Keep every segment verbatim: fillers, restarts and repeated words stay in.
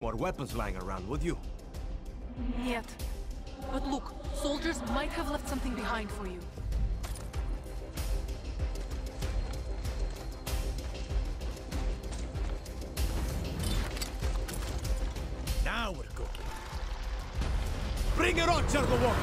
more weapons lying around, would you? Yet. But look, soldiers might have left something behind for you. Now we're good. Bring it on, Chergovor!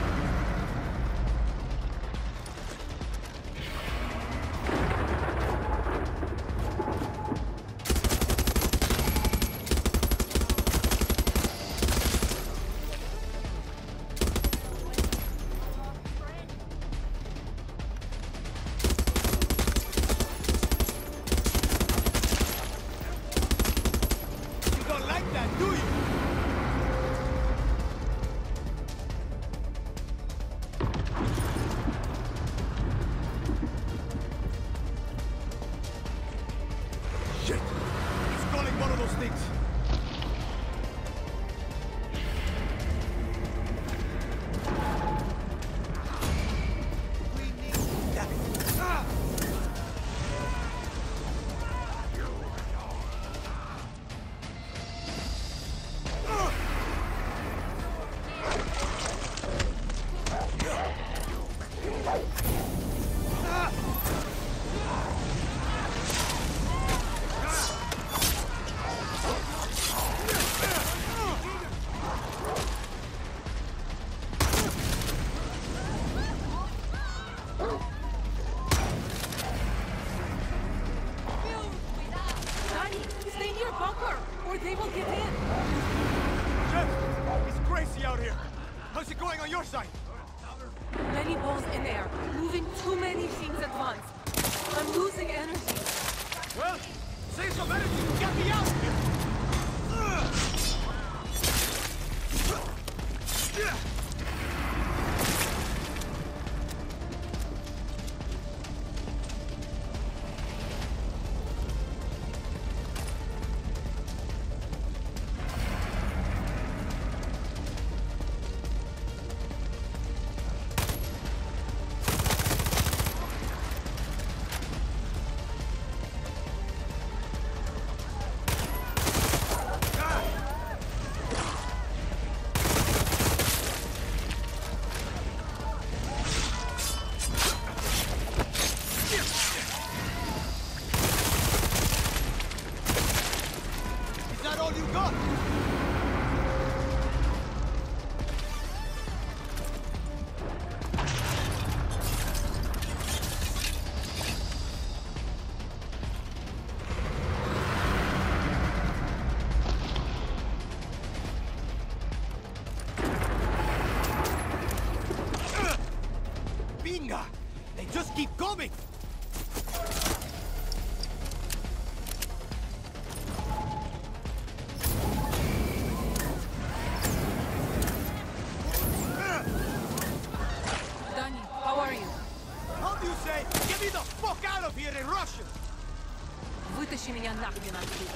Вытащи меня нахрен отсюда.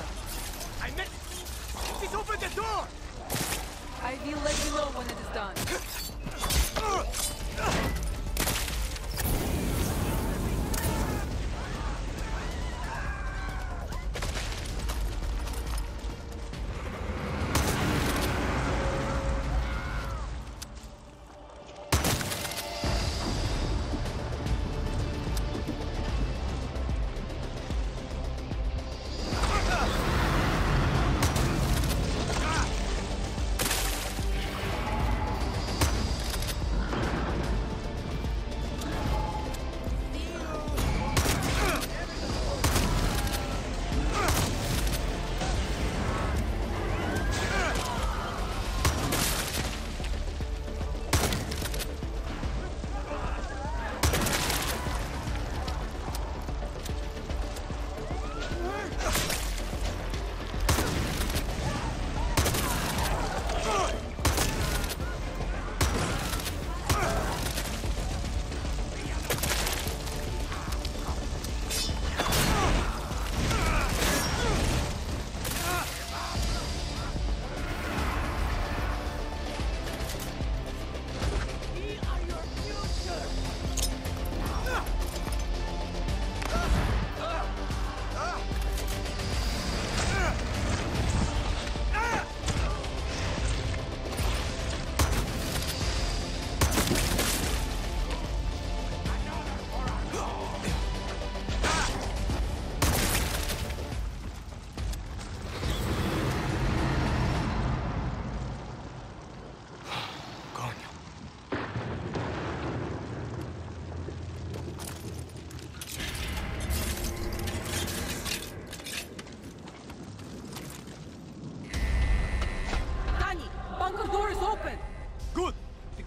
I meant... She's opened the door! I will let you know when it is done.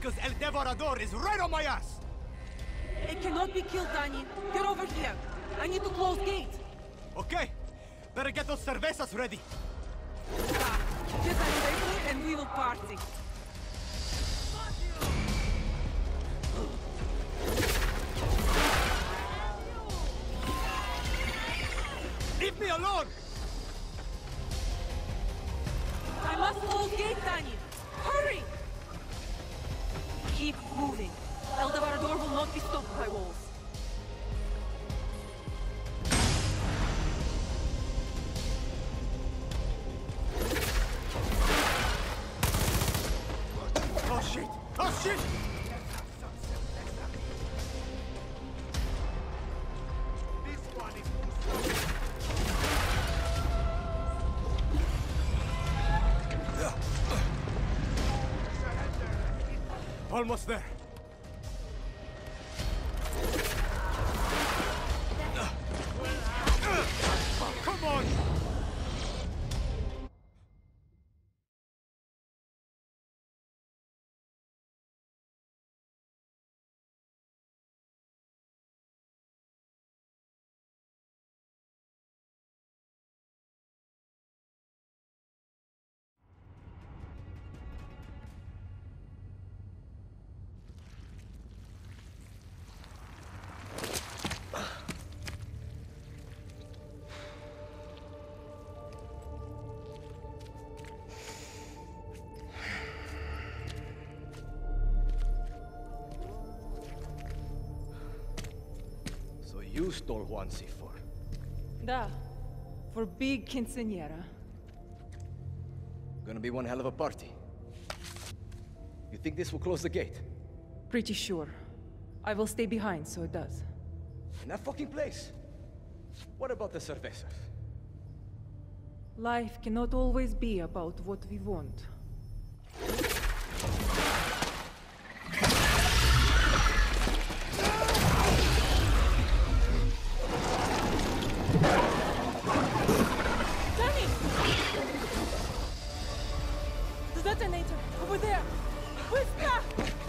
because El Devorador is right on my ass! It cannot be killed, Danny. Get over here. I need to close gate. Okay, better get those cervezas ready. Ah, get that safely and we will party. Leave me alone! I must close gate, Danny. Hurry! Keep moving. El Devorador will not be stopped by walls. Oh shit! Oh shit! This one is almost there. Oh, come on! You stole Juan C four. Da. For big quinceañera. Gonna be one hell of a party. You think this will close the gate? Pretty sure. I will stay behind, so it does. In that fucking place? What about the cervezas? Life cannot always be about what we want. Detonator! Over there! Whisker!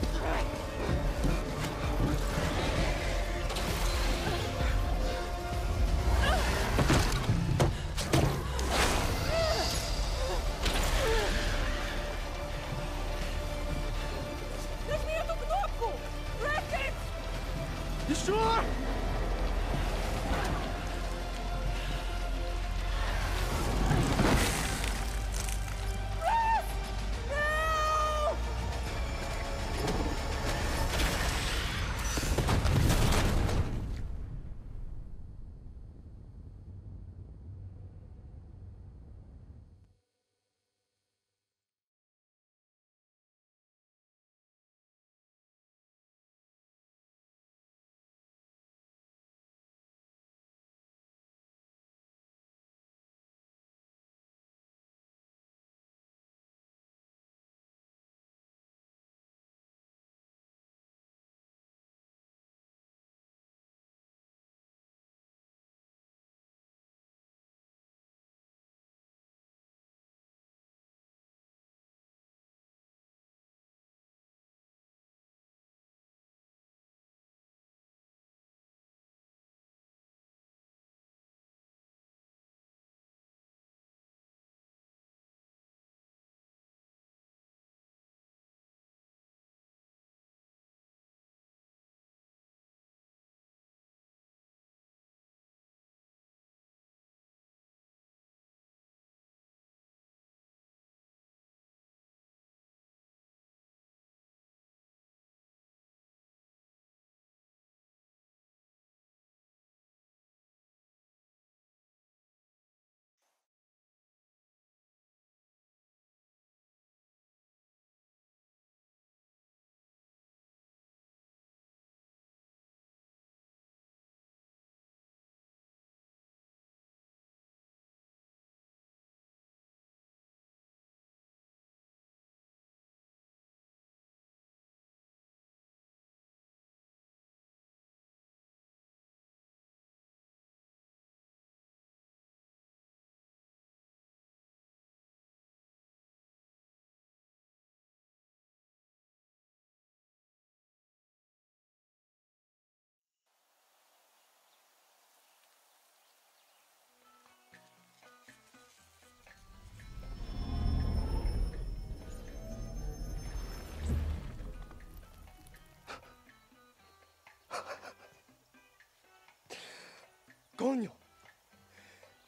Нажми эту кнопку! Rocket! You sure?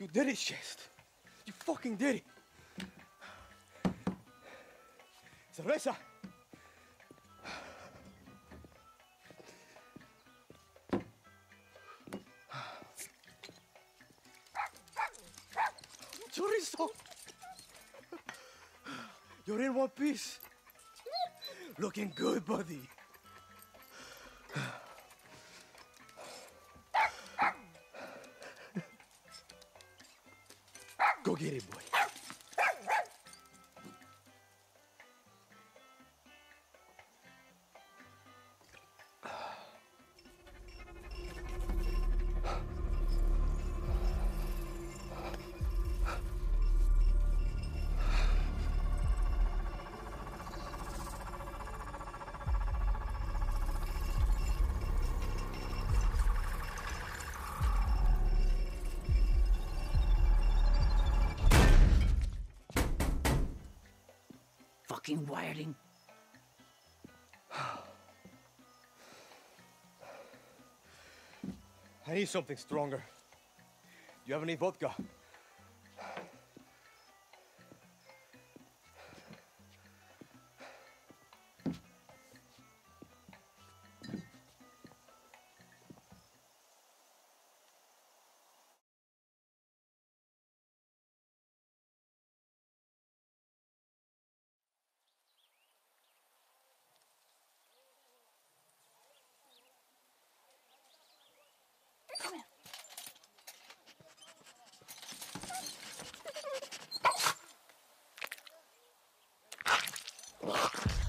You did it, Chest. You fucking did it. Cerveza. Chorizo. You're in one piece. Looking good, buddy. Go get it, boy. Fucking wiring. I need something stronger. Do you have any vodka? Come here.